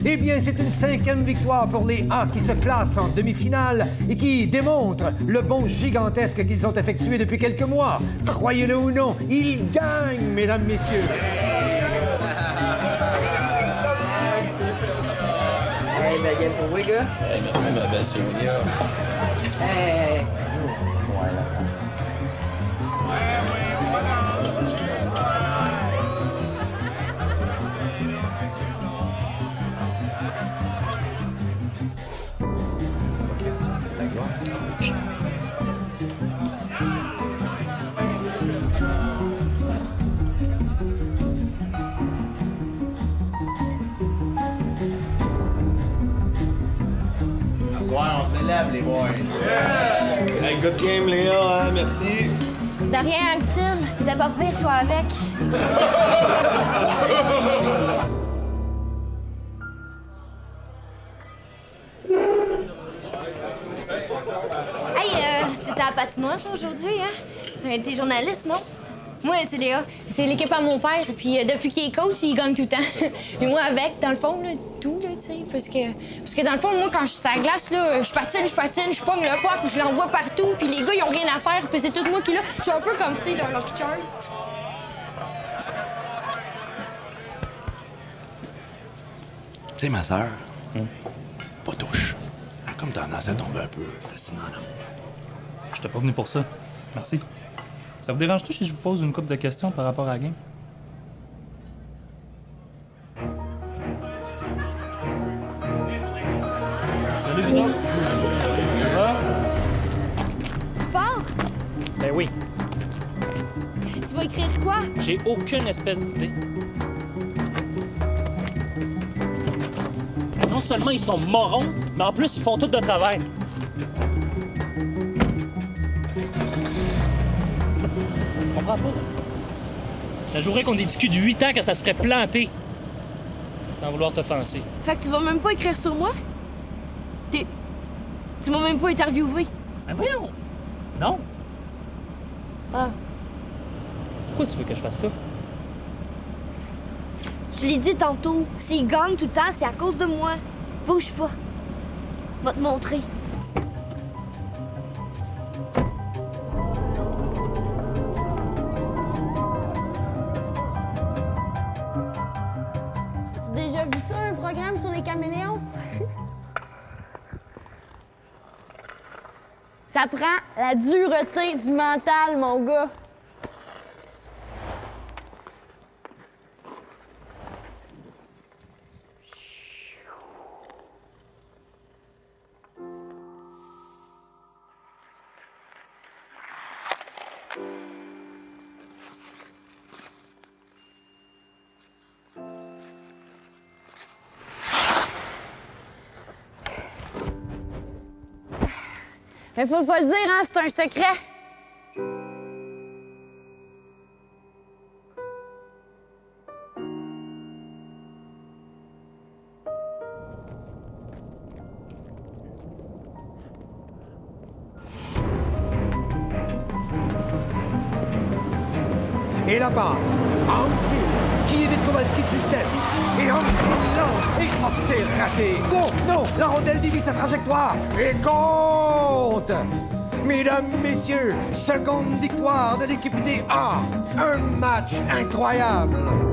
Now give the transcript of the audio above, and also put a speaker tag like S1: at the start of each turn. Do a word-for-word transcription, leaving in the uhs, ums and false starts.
S1: Eh bien, c'est une cinquième victoire pour les A qui se classent en demi-finale et qui démontrent le bond gigantesque qu'ils ont effectué depuis quelques mois. Croyez-le ou non, ils gagnent, mesdames, messieurs.
S2: Hey, ben, game pour vous, gars.
S3: Hey, merci, ma belle Sonia.
S2: Hey! Voilà.
S3: Ce soir, on s'élève, les boys. Yeah! Hey, good game, Léa, hein? Merci.
S4: De rien, Anctil. T'étais pas pire, toi, avec. Hey, euh, t'étais à la patinoire, toi, aujourd'hui, hein? Euh, T'es journaliste, non? Moi, c'est Léa. C'est l'équipe à mon père. Puis euh, depuis qu'il est coach, il gagne tout le temps. Mais moi, avec, dans le fond, là, tout, là, tu sais. Parce que, parce que dans le fond, moi, quand je suis sur la glace, là, je patine, je patine, je pogne le puck, je l'envoie partout. Puis les gars, ils ont rien à faire. Puis c'est tout moi qui est là. Je suis un peu comme, tu sais, le Lucky Charm.
S5: Tu sais, ma sœur, hum? Pas touche. Elle a comme tendance à tomber un peu facilement en amour.
S6: Je t'ai pas venu pour ça. Merci. Ça vous dérange-tu si je vous pose une couple de questions par rapport à la game? Salut, vous autres. Ça va?
S4: Tu pars?
S6: Ben oui.
S4: Tu vas écrire quoi?
S6: J'ai aucune espèce d'idée. Non seulement ils sont morons, mais en plus ils font tout de travers. Je comprends pas. Ça jouerait qu'on ait discuté de huit ans que ça se ferait planter sans vouloir t'offenser.
S4: Fait que tu vas même pas écrire sur moi? T'es... Tu m'as même pas interviewé.
S6: Ben voyons! Non!
S4: Ah.
S6: Pourquoi tu veux que je fasse ça?
S4: Je l'ai dit tantôt, s'il gagne tout le temps, c'est à cause de moi. Bouge pas. Va te montrer. As-tu déjà vu ça, un programme sur les caméléons? Ça prend la dureté du mental, mon gars. Mais faut pas le dire, hein, c'est un secret.
S1: Et la passe. Anctil, qui évite Kowalski de justesse. Et Anctil lance. Et oh, c'est raté. Non, non, la rondelle divise sa trajectoire. Et compte. Mesdames, messieurs, seconde victoire de l'équipe des A. Un match incroyable.